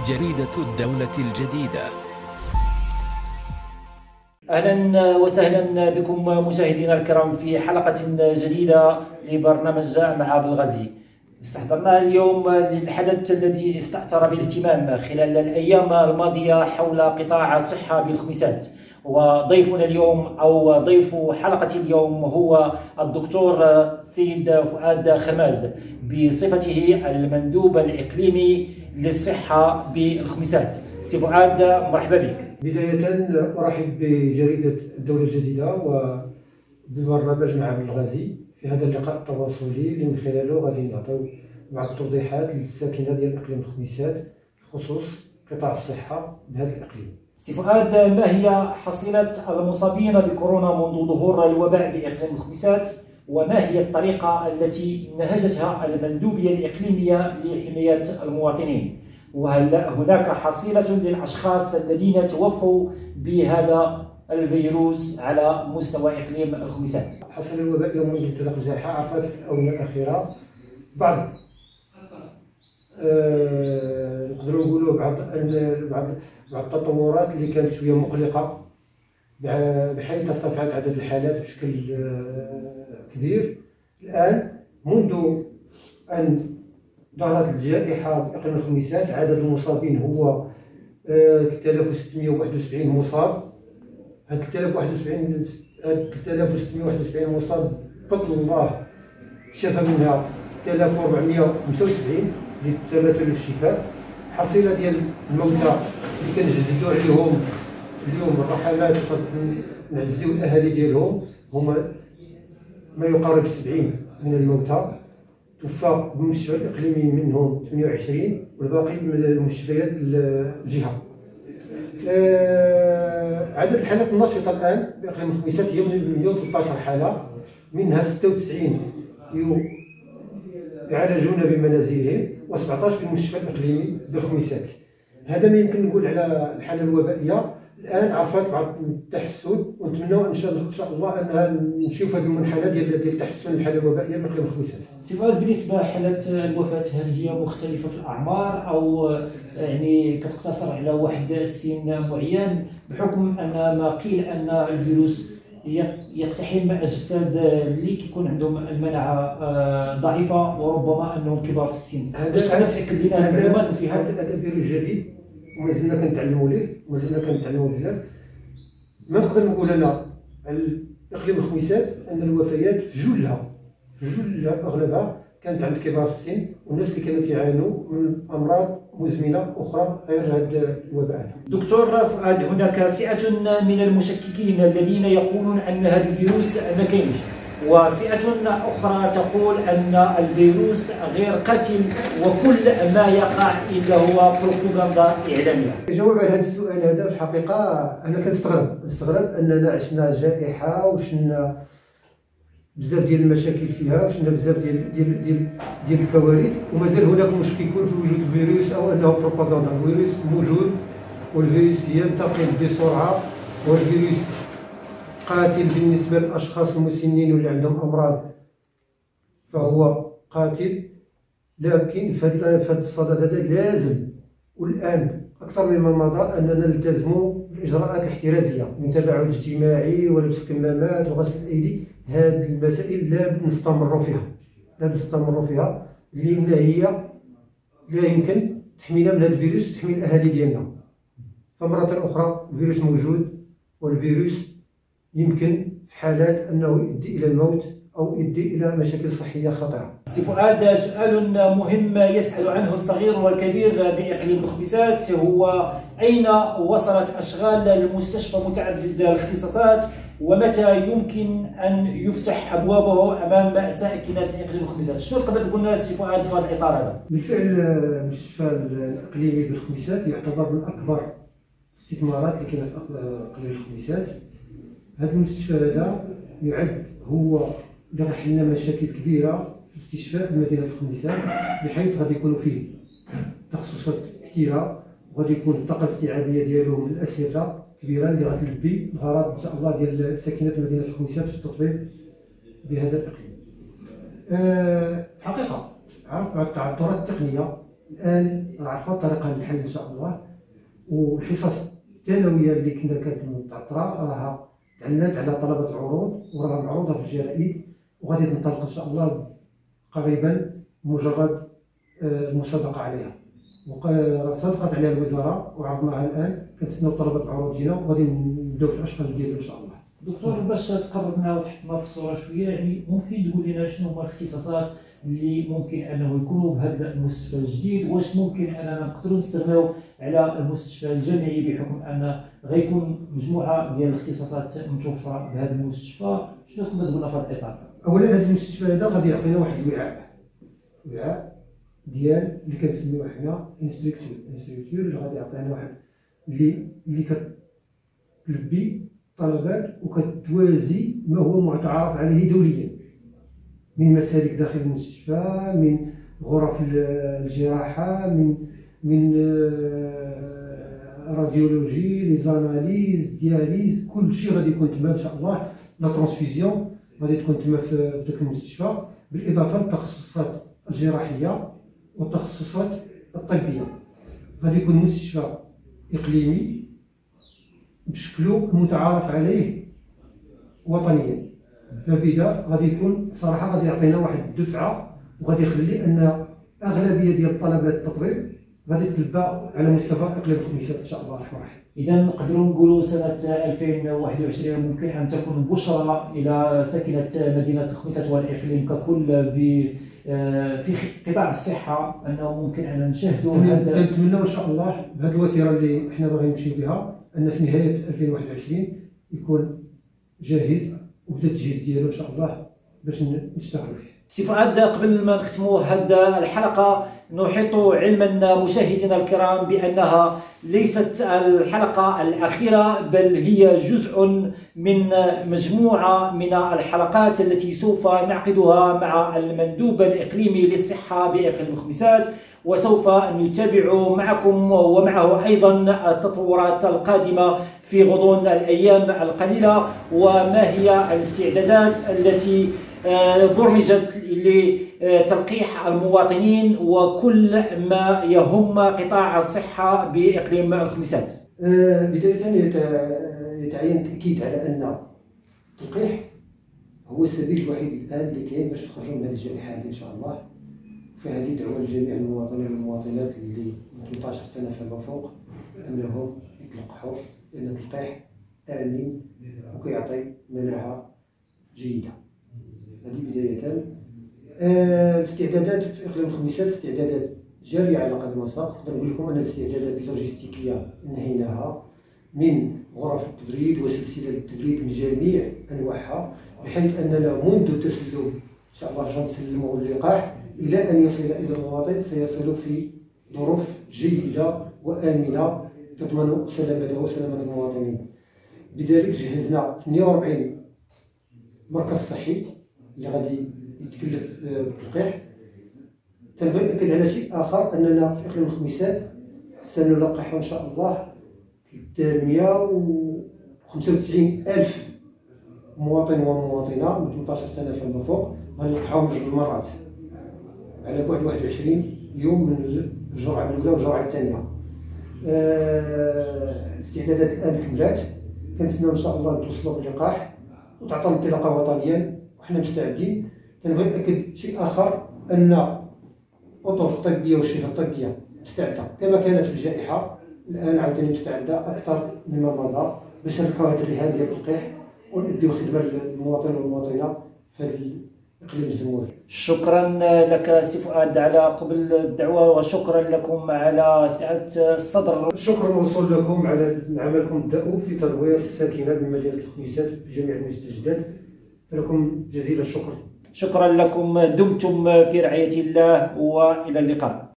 جريدة الدولة الجديدة. أهلا وسهلا بكم مشاهدينا الكرام في حلقة جديدة لبرنامج مع بالغازي. استحضرنا اليوم للحدث الذي استأثر بالاهتمام خلال الأيام الماضية حول قطاع الصحة بالخميسات، وضيفنا اليوم أو ضيف حلقة اليوم هو الدكتور سيد فؤاد خماز بصفته المندوب الإقليمي للصحة بالخميسات. سي فؤاد، مرحبا بك. بداية أرحب بجريدة الدولة الجديدة وببرنامج مع بالغازي في هذا اللقاء التواصلي اللي من خلاله غادي نعطيو بعض التوضيحات للساكنة ديال إقليم الخميسات بخصوص قطاع الصحة بهذا الإقليم. سي فؤاد، ما هي حصيلة المصابين بكورونا منذ ظهور الوباء بإقليم الخميسات، وما هي الطريقة التي نهجتها المندوبية الإقليمية لحماية المواطنين؟ وهل هناك حصيلة للأشخاص الذين توفوا بهذا الفيروس على مستوى إقليم الخميسات؟ حصل الوباء يوم منذ انطلاق الجائحة عرفت في الآونة الأخيرة بعض نقدروا نقولوا بعض التطورات اللي كانت شوية مقلقة، بحيث ارتفعت عدد الحالات بشكل كبير. الآن منذ أن ظهرت الجائحة في إقليم الخميسات عدد المصابين هو 3671 مصاب. هاد 3671 مصاب بفضل الله تشافى منها 3475 للتماثل الشفاء. حصيلة ديال الموتى اللي كنجددوا عليهم اليوم الرحلات نعزيو الأهالي ديالهم هما ما يقارب 70 من الموتى. توفى بالمستشفى الإقليمي منهم 28 والباقي من المستشفيات الجهة. عدد الحالات النشطة الآن بإقليم الخميسات هي 113 حالة، منها 96 يعالجون بمنازلهم و17 في المستشفى الإقليمي بالخميسات. هذا ما يمكن نقول على الحالة الوبائية. الآن عرفت بعض التحسن، ونتمنى إن شاء الله أنها نشوف هذه المنحنى ديال تحسن الحالة الوبائية بإقليم الخميسات. سي فؤاد، بالنسبة لحالات الوفاة هل هي مختلفة في الأعمار أو يعني كتقتصر على واحد السن معين، بحكم أن ما قيل أن الفيروس يقتحم أجساد اللي كيكون عندهم المناعة ضعيفة وربما أنهم كبار في السن؟ باش تقدر تأكد لنا المعلومات في هذا فيروس جديد ومازلنا كنتعلموا ليه، ومازلنا كنتعلموا بزاف. ما نقدر نقول انا على اقليم الخميسات ان الوفيات في جلها اغلبها كانت عند كبار السن والناس اللي كانوا يعانوا من امراض مزمنه اخرى غير هذا الوباء هذا. دكتور فؤاد، هناك فئه من المشككين الذين يقولون ان هذا الفيروس ما كاينش، وفئة أخرى تقول أن الفيروس غير قاتل وكل ما يقع إلا هو بروباغندا إعلامية. الجواب على هذا السؤال هذا في الحقيقة أنا كنستغرب أننا عشنا جائحة وشنا بزاف ديال المشاكل فيها وشنا بزاف ديال الكوارث ومازال هناك مشككون في وجود الفيروس أو أنه بروباغندا. الفيروس موجود والفيروس ينتقل بسرعة والفيروس قاتل بالنسبة للأشخاص المسنين واللي عندهم أمراض، فهو قاتل. لكن في هذا الصدد هذا لازم والآن أكثر مما مضى أننا نلتزموا بالإجراءات الاحترازية من تباعد اجتماعي ولبس الكمامات وغسل الأيدي. هذه المسائل لا نستمروا فيها لأن هي لا يمكن تحمينا من هذا الفيروس وتحمي الأهالي ديالنا. فمرة أخرى الفيروس موجود، والفيروس يمكن في حالات أنه يؤدي إلى الموت أو يؤدي إلى مشاكل صحية خطيرة. سي فؤاد، سؤال مهم يسأل عنه الصغير والكبير بإقليم الخميسات هو أين وصلت أشغال المستشفى متعدد الاختصاصات، ومتى يمكن أن يفتح أبوابه أمام ساكنة إقليم الخميسات؟ شنو تقدر تقول لنا سي فؤاد في هذا الإطار هذا؟ بالفعل المستشفى الإقليمي بالخميسات يعتبر من أكبر الاستثمارات اللي كاينة في إقليم الخميسات. هذا المستشفى هذا يعد هو اللي راح لنا مشاكل كبيره في استشفاء مدينه الخميسات، بحيث غادي يكونوا فيه تخصصات كثيره وغادي يكون الطاقه الاستيعابيه ديالو من الاسيره كبيره اللي غتلبي الغرض ان شاء الله ديال ساكنه مدينه الخميسات في التطبيق بهذا الاقليم. في الحقيقه عرف بعض التعثرات التقنيه الان عرفنا طريقه الحل ان شاء الله. والحصص الثانويه اللي كانت متعطره راها تعلنت على طلبه العروض وراها معروضه في الجرائد، وغادي تنطلق ان شاء الله قريبا مجرد المسابقه عليها. وصدقت عليها الوزاره وعرضناها الان، كنتسناو طلبه العروض جينا وغادي نبداو في الاشغال ديالو ان شاء الله. دكتور، باش تقرب لنا وتحطنا في الصوره شويه، يعني ممكن تقول لنا شنو هما الاختصاصات اللي ممكن انه يكونوا بهذا المستشفى الجديد؟ واش ممكن اننا نقدروا نستغناو على المستشفى الجامعي بحكم ان غيكون مجموعه ديال الاختصاصات متوفره بهذا المستشفى؟ شنو تقدر تقول لنا في هذا الاطار؟ اولا هذا المستشفى هذا غادي يعطينا واحد الوعاء ديال اللي كنسميوه حنا انستركتور اللي غادي يعطينا واحد اللي كتلبي طلبات وكتوازي ما هو متعارف عليه دوليا من مسالك داخل المستشفى، من غرف الجراحه، من راديولوجي، لي زاناليز، دياليز، كل شيء غادي يكون تما ان شاء الله. لا ترانسفيزيون غادي تكون تما في ذاك المستشفى، بالاضافه للتخصصات الجراحيه والتخصصات الطبيه. غادي يكون مستشفى اقليمي بشكله المتعارف عليه وطنيا. فبدا غادي يكون صراحه غادي يعطينا واحد الدفعه، وغادي يخلي ان اغلبيه ديال طلبات التطبيب غادي تلبى على مستوى اقليم الخميسات ان شاء الله الرحمن الرحيم. اذا نقدروا نقولوا سنه 2021 ممكن ان تكون بشرى الى ساكنه مدينه الخميسات والاقليم ككل في قطاع الصحه، انه ممكن ان نشاهدوا هذا. نتمنى ان شاء الله بهذه الوتيره اللي حنا باغيين نمشيو بها ان في نهايه 2021 يكون جاهز وبدا التجهيز ديالو ان شاء الله باش نشتغلوا فيه. سي فؤاد، قبل ما نختموا هذه الحلقه نحيط علما مشاهدينا الكرام بانها ليست الحلقه الاخيره، بل هي جزء من مجموعه من الحلقات التي سوف نعقدها مع المندوب الاقليمي للصحه باقليم الخميسات، وسوف نتابع معكم ومعه ايضا التطورات القادمه في غضون الايام القليله، وما هي الاستعدادات التي برمجت لتلقيح المواطنين وكل ما يهم قطاع الصحة بإقليم الخميسات. بداية يتعين التأكيد على أن التلقيح هو السبيل الوحيد الآن اللي كاين باش نخرجوا من هذه الجائحة هذه إن شاء الله. فهذه دعوة لجميع المواطنين والمواطنات اللي من 18 سنة فما فوق أنهم يتلقحوا، لأن التلقيح آمن وكيعطي مناعة جيدة. هذه بداية. الاستعدادات في اقليم الخميسات استعدادات جاريه على قدم وساق. نقدر نقول لكم ان الاستعدادات اللوجستيكيه انهيناها من غرف التبريد وسلسله التبريد من جميع انواعها، بحيث اننا منذ تسلم ان شاء الله رجع نسلموا اللقاح الى ان يصل الى المواطن سيصل في ظروف جيده وامنه تضمن سلامته وسلامه المواطنين. لذلك جهزنا 48 مركز صحي اللي غادي يتكلف بالتلقيح. تنبغي نأكد على شيء آخر، أننا في إقليم الخميسات سنلقح إن شاء الله 395 ألف مواطن ومواطنة من 18 سنة فما فوق، غنلقحوهم جوج المرات على بعد 21 يوم من الجرعة الأولى والجرعة الثانية. الاستعدادات الآن كملات، كنتسناو إن شاء الله نتوصلوا باللقاح وتعطى انطلاقة وطنيا وحنا مستعدين. كنبغي نأكد شيء آخر، أن الأطقف الطبية والشفاء الطبية مستعدة كما كانت في الجائحة، الآن عاوتاني مستعدة أكثر مما مضى باش نربحوا هذه الرهان ديال التلقيح ونأديو خدمة للمواطن والمواطنة في الإقليم الزموري. شكرا لك سي فؤاد على قبل الدعوة، وشكرا لكم على سعة الصدر. الشكر موصول لكم على عملكم الدؤوب في تدوير الساكنة بمدينة الخميسات بجميع المستجدات، فلكم جزيل الشكر. شكرا لكم، دمتم في رعاية الله وإلى اللقاء.